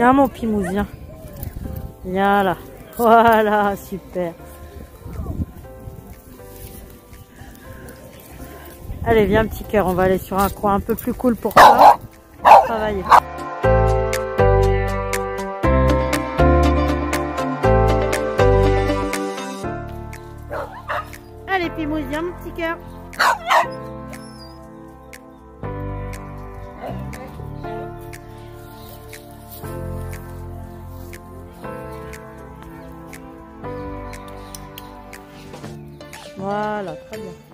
Viens mon Pimousse, viens. Viens là. Voilà, super. Allez, viens petit cœur, on va aller sur un coin un peu plus cool pour toi. Travailler. Allez Pimousse, viens mon petit cœur. Voilà, très bien.